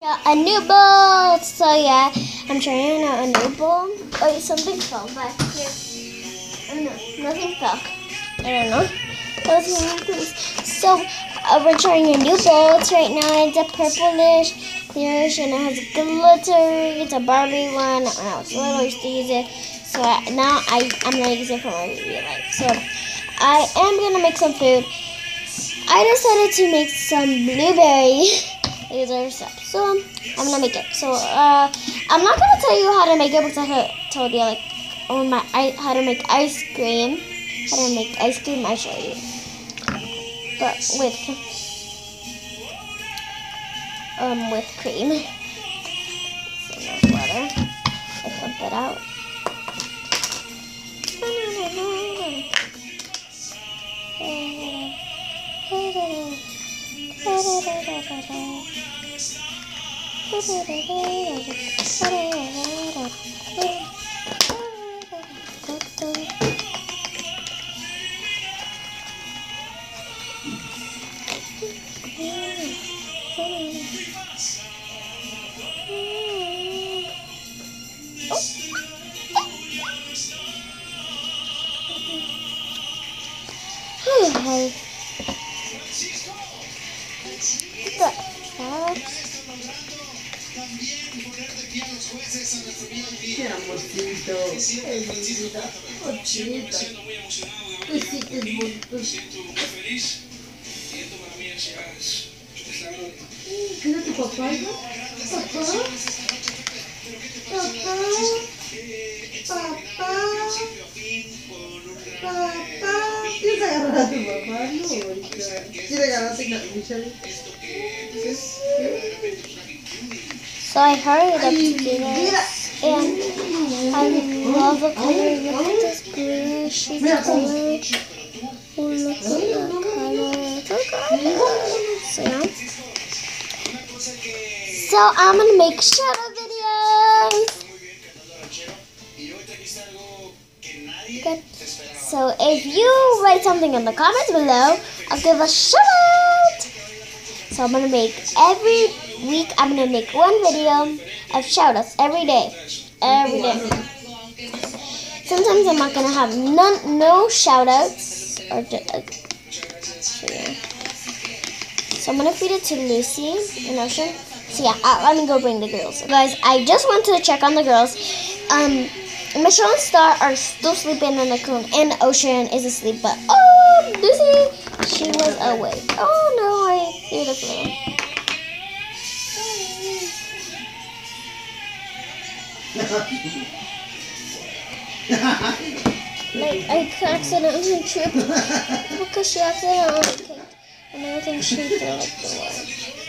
A new bowl. So yeah, I'm trying out a new bowl. Oh, something fell back here. Oh no, nothing fell. I don't know. That was miraculous. So we're trying a new bowl right now. It's a purplish, clearish, and it has glitter. It's a Barbie one. When I was little, I used to use it. So now I'm gonna use it for my real life. So I am gonna make some food. I decided to make some blueberry laser stuff. So I'm gonna make it. So I'm not gonna tell you how to make it because I told you like how to make ice cream. How to make ice cream, I show you. But with cream. So no butter. I pump it out. Qué amorcito. ¿Qué es tu papá? Papá. ¿Quieres agarrar a tu papá? No, ¿quieres agarrarte a Michelle? So I hurried up to do this, and I love the color. Look at this greenish color. Oh, look at that color. So I'm gonna make shadow videos. Good. So if you write something in the comments below, I'll give a shout out. So I'm gonna make every week. I'm gonna make one video of shout outs every day. Every day. Sometimes I'm not gonna have no shout outs or just, yeah. So I'm gonna feed it to Lucy and Ocean. So yeah, let me go bring the girls. Guys, I just went to check on the girls. Michelle and Star are still sleeping in the cocoon, and Ocean is asleep. But oh, Lucy, she was awake. Oh no, I threw the floor. Like I accidentally tripped because she accidentally kicked, and I think she threw like the water.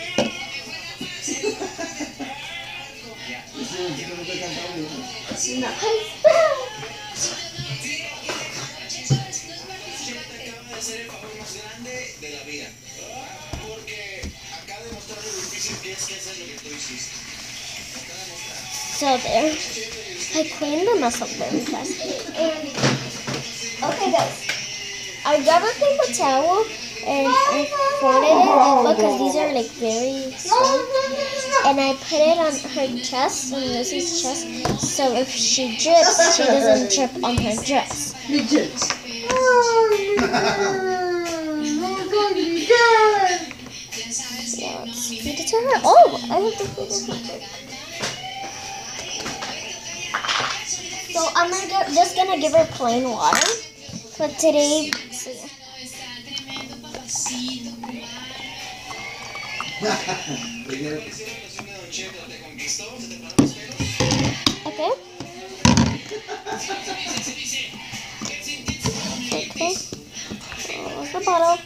So there, I cleaned the mess up very fast. And okay, guys, I grabbed a paper towel and I folded it because these are like very strong. And I put it on her chest, on Lucy's chest, so if she drips, she doesn't drip on her dress. Yeah, let's feed it to her. Oh, I have to feed it to her. So I'm just gonna give her plain water. But today, so yeah. Okay. Okay. Where's the bottle?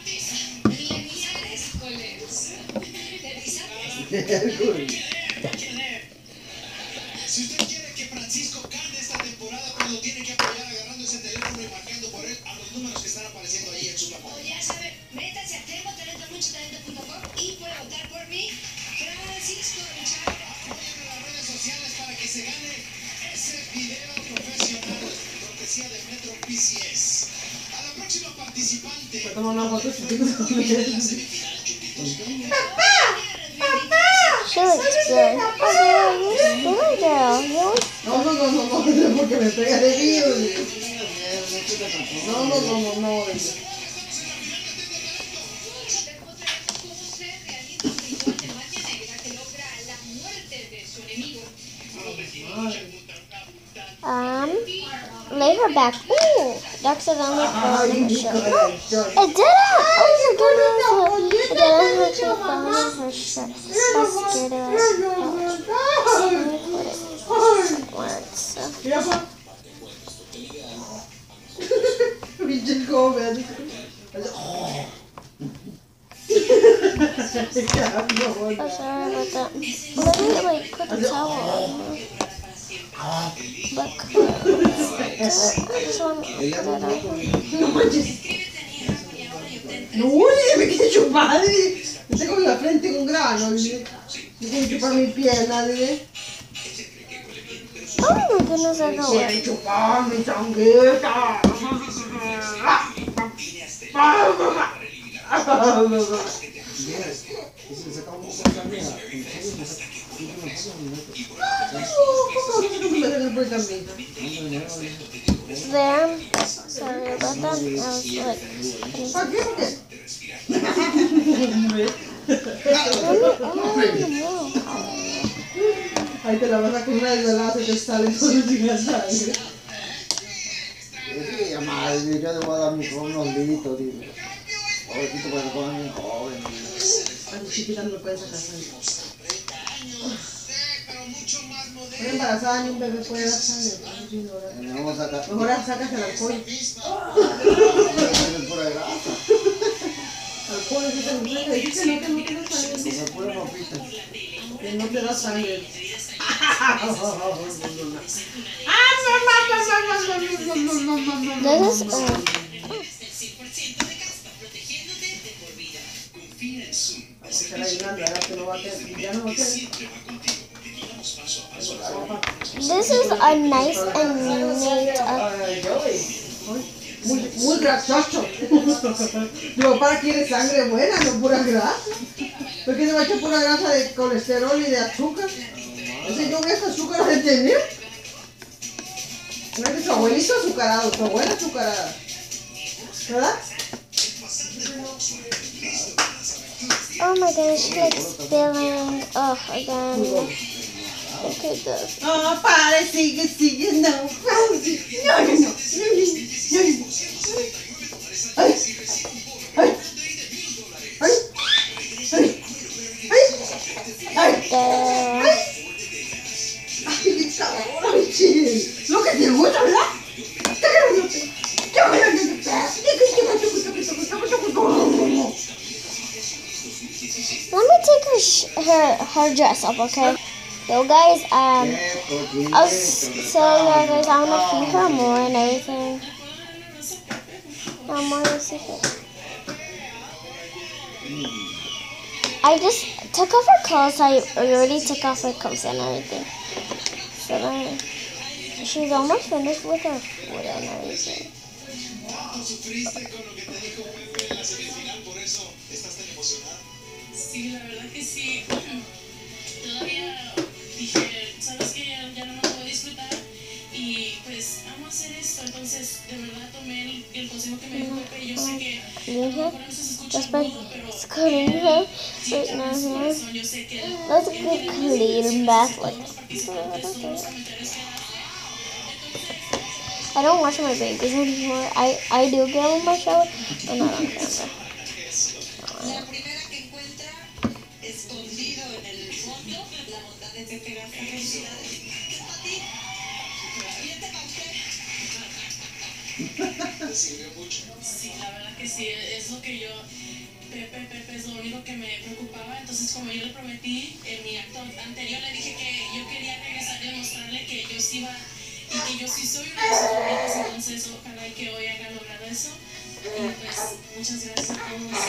Sure. looks good. Okay, you're skinny girl. You look No, porque me pega de virus. No. Lay her back. Ooh, that's a only for her shirt. No, it didn't. Oh my goodness. It didn't hurt her phone or her shirt. How scared I was. Words. Pinche joven. Oh, sorry about that. Let me put the towel on her. But I just want to get that out. No, me quiere chupar. Tengo en la frente un grano. Me quiere chupar mi pierna. Oh my goodness, I know Quiere it. chupar mi changueta. There. Sorry about that. I was like. Ahí te la vas a comer y la te sale todo sin la sangre. Sí, además, yo le voy a dar mi unos litos, digo. Pobrecito, para que coman bien joven. A tu chiquita no me puede sacar sangre. Una embarazada ni un bebé puede dar sangre. Vamos a sacar. Mejor sacas el alcohol. Tienen pura grasa. Alcohol es que te dice que no te da sangre. Como pura ropita. Que no te da sangre. This is. This is a nice and neat. Muy grasoso. Tu papá quiere sangre buena, no pura grasa. ¿Por qué se va a echar pura grasa de colesterol y de azúcar? Ese yo veo azúcar de tener. No es que su abuelito azucarado, su abuela azucarada. ¿Verdad? Oh my gosh, she likes spilling. Oh, again. Look at this. Oh, pare, sigue, no. No. Ay. Lo que te gusta, ¿verdad? Let me take her dress up, okay? So guys, yeah, guys, I'm gonna feed her more and everything. More secret. I just took off her clothes. I already took off her clothes and everything. So then she's almost finished with her food and everything. Sí, la verdad que sí. Todavía dije, sabes que ya no me puedo disfrutar y pues vamos a hacer esto. Entonces, de verdad tomé el consejo que me dijo Pepe. Yo sé que a lo mejor a veces se escucha rudo, pero It's cleaning her right now here. yo sé que Let's get clean bath like. I don't wash my babies anymore. I do get them in my shower, but not on camera. La primera que encuentra escondido en el fondo la bondad de Pepe Garza. Felicidades. ¿Qué es para ti? ¿Y este para usted? Sí, la verdad que sí, es lo que yo, Pepe es lo único que me preocupaba. Entonces, como yo le prometí en mi acto anterior, le dije que yo quería regresar y demostrarle que yo sí iba y que yo sí soy una de sus favoritas. Entonces, ojalá que hoy haya logrado eso. Y pues, muchas gracias a todos, la verdad.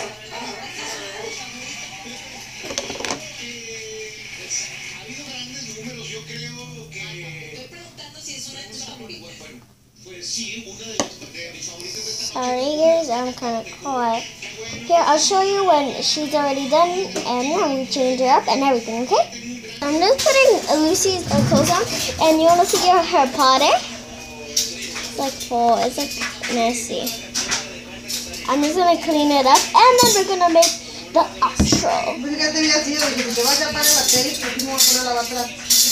Ha habido grandes números, yo creo que... Estoy preguntando si es una de tus favoritas. Bueno, pues sí, una de mis favoritas de esta Sorry guys, I'm kind of quiet. Here, I'll show you when she's already done and when we change her up and everything, okay? I'm just putting Lucy's clothes on, and you want to see her potty? It's like full. It's like messy. I'm just gonna clean it up, and then we're gonna make the outro. Pues ya te había sido que te vaya a parar la tele, pero aquí me voy a poner la atrás.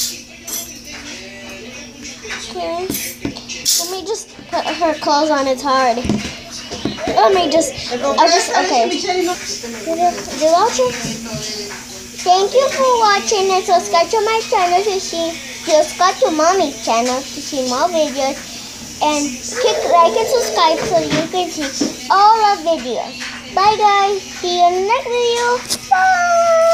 Okay. Let me just put her clothes on. It's hard. Let me just. Okay. The outro. Thank you for watching and subscribe to my channel to see. Subscribe to Mommy's channel to see more videos. And click like and subscribe so you can see all our videos. Bye guys. See you in the next video. Bye.